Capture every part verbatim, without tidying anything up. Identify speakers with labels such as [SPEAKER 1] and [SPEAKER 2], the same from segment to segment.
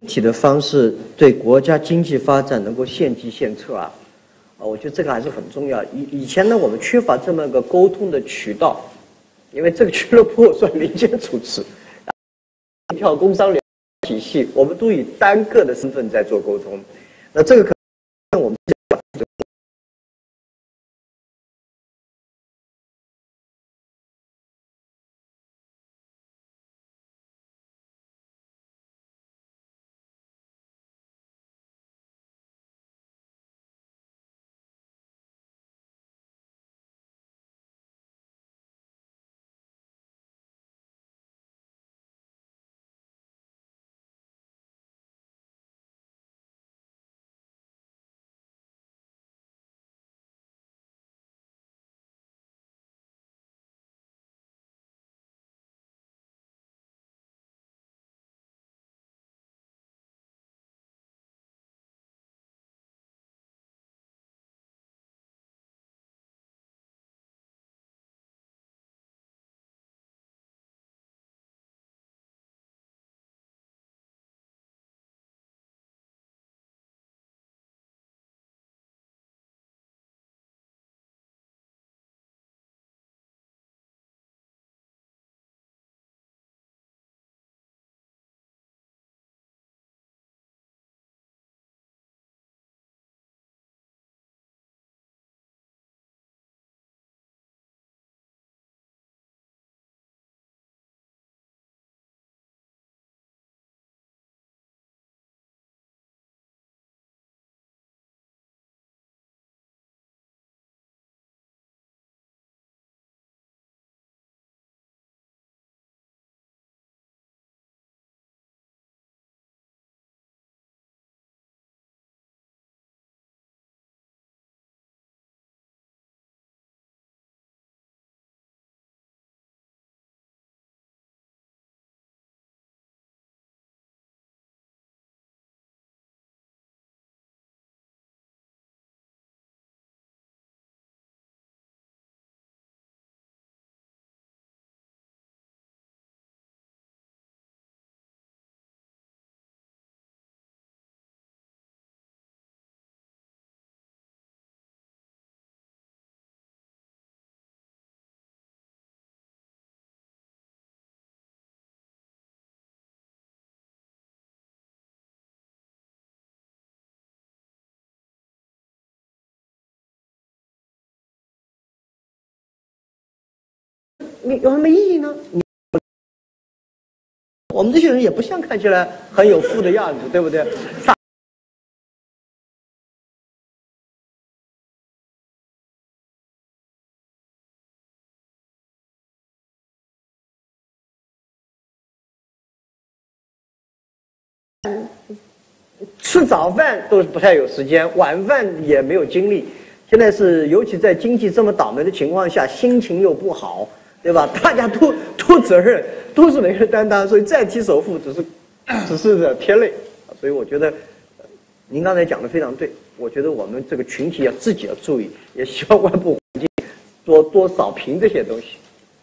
[SPEAKER 1] 体的方式对国家经济发展能够献计献策啊，啊，我觉得这个还是很重要。以以前呢，我们缺乏这么个沟通的渠道，因为这个俱乐部算民间主持，一条工商联体系，我们都以单个的身份在做沟通，那这个可能我们。你有什么意义呢？你我们这些人也不像看起来很有富的样子，对不对？吃早饭都不太有时间，晚饭也没有精力。现在是，尤其在经济这么倒霉的情况下，心情又不好，对吧？大家都都责任，都是每个人担当，所以再提首富只是只是添累。所以我觉得，您刚才讲的非常对。我觉得我们这个群体要自己要注意，也希望外部环境多多扫平这些东西。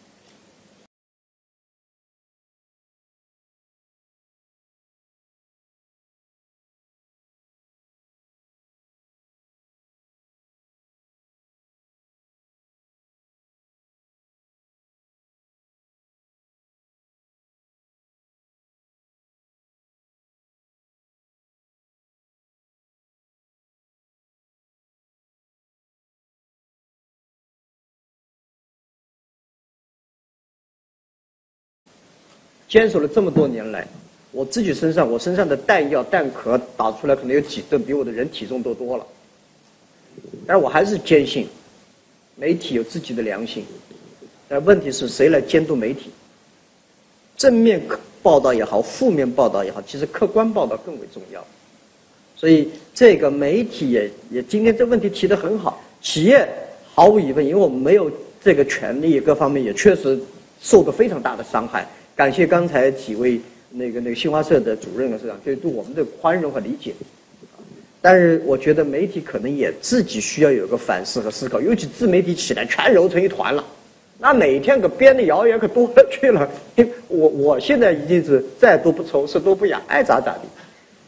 [SPEAKER 1] 坚守了这么多年来，我自己身上，我身上的弹药弹壳打出来可能有几吨，比我的人体重都多了。但是我还是坚信，媒体有自己的良心。但问题是谁来监督媒体？正面报道也好，负面报道也好，其实客观报道更为重要。所以这个媒体也也今天这问题提得很好。企业毫无疑问，因为我们没有这个权利，各方面也确实受过非常大的伤害。感谢刚才几位那个那个新华社的主任和社长，就对我们的宽容和理解。但是我觉得媒体可能也自己需要有个反思和思考，尤其自媒体起来全揉成一团了，那每天可编的谣言可多了去了。我我现在已经是再多不愁，是多不雅，爱咋咋地。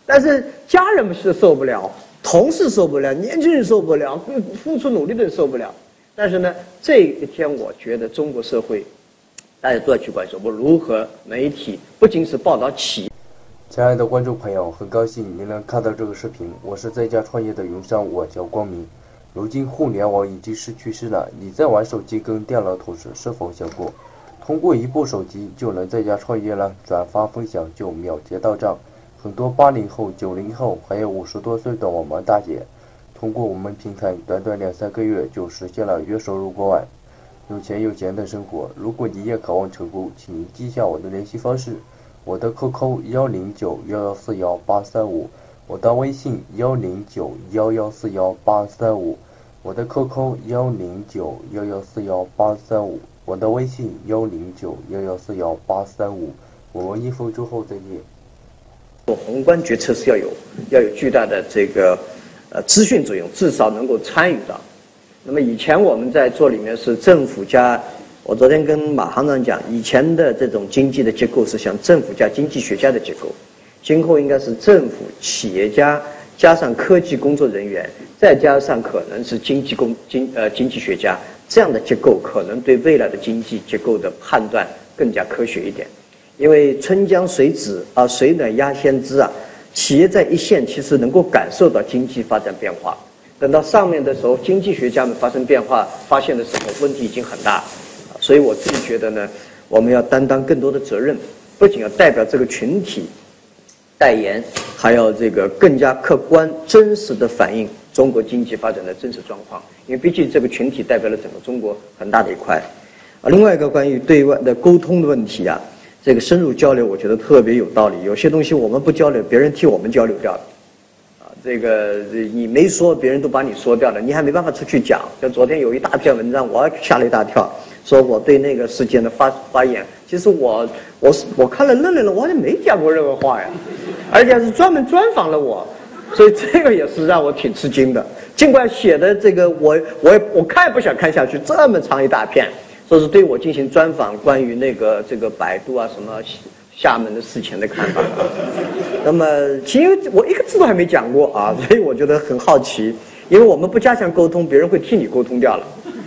[SPEAKER 1] 但是家人们是受不了，同事受不了，年轻人受不了，付出努力的人受不了。但是呢，这一天我觉得中国社会大家都要去关注，我如何媒体不仅是报道企业。
[SPEAKER 2] 亲爱的观众朋友，很高兴您能看到这个视频，我是在家创业的云商，我叫光明。如今互联网已经是趋势了，你在玩手机跟电脑同时，是否想过通过一部手机就能在家创业了？转发分享就秒接到账。很多八零后、九零后，还有五十多岁的我们大姐，通过我们平台，短短两三个月就实现了月收入过万，有钱有闲的生活。如果你也渴望成功，请您记下我的联系方式，我的 Q Q 幺零九幺幺四幺八三五，我的微信幺零九幺幺四幺八三五，我的 Q Q 幺零九幺幺四幺八三五，我的微信幺零九幺幺四幺八三五。我们一分钟后再见。
[SPEAKER 1] 做宏观决策是要有要有巨大的这个呃资讯作用，至少能够参与到。那么以前我们在做里面是政府加，我昨天跟马行长讲，以前的这种经济的结构是像政府加经济学家的结构，今后应该是政府、企业家加上科技工作人员，再加上可能是经济工经呃经济学家，这样的结构可能对未来的经济结构的判断更加科学一点。因为春江水止啊，水暖鸭先知啊，企业在一线其实能够感受到经济发展变化，等到上面的时候，经济学家们发生变化发现的时候，问题已经很大。所以我自己觉得呢，我们要担当更多的责任，不仅要代表这个群体代言，还要这个更加客观真实的反映中国经济发展的真实状况，因为毕竟这个群体代表了整个中国很大的一块。啊，另外一个关于对外的沟通的问题啊，这个深入交流，我觉得特别有道理。有些东西我们不交流，别人替我们交流掉了。啊，这个你没说，别人都把你说掉了，你还没办法出去讲。像昨天有一大篇文章，我吓了一大跳，说我对那个事件的发发言，其实我我我看了愣愣了，我好像没讲过任何话呀，而且是专门专访了我，所以这个也是让我挺吃惊的。尽管写的这个我我我看也不想看下去，这么长一大片。说是对我进行专访，关于那个这个百度啊什么厦门的事情的看法。那么其实我一个字都还没讲过啊，所以我觉得很好奇，因为我们不加强沟通，别人会替你沟通掉了。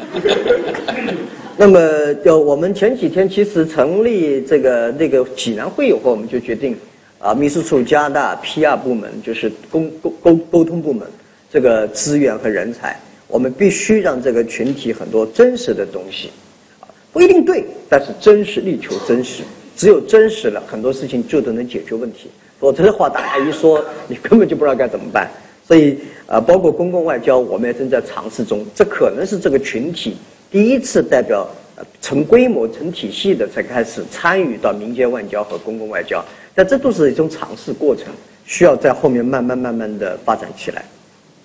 [SPEAKER 1] 那么就我们前几天其实成立这个那个济南会以后，我们就决定啊，秘书处加大 P R 部门，就是沟沟沟沟通部门这个资源和人才，我们必须让这个群体很多真实的东西。不一定对，但是真实，力求真实。只有真实了，很多事情就都能解决问题。否则的话，大家一说，你根本就不知道该怎么办。所以，呃，包括公共外交，我们也正在尝试中。这可能是这个群体第一次代表呃成规模、成体系的才开始参与到民间外交和公共外交。但这都是一种尝试过程，需要在后面慢慢慢慢的发展起来。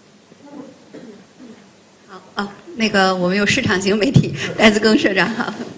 [SPEAKER 3] 好啊。那个我们有市场型媒体戴自更社长好。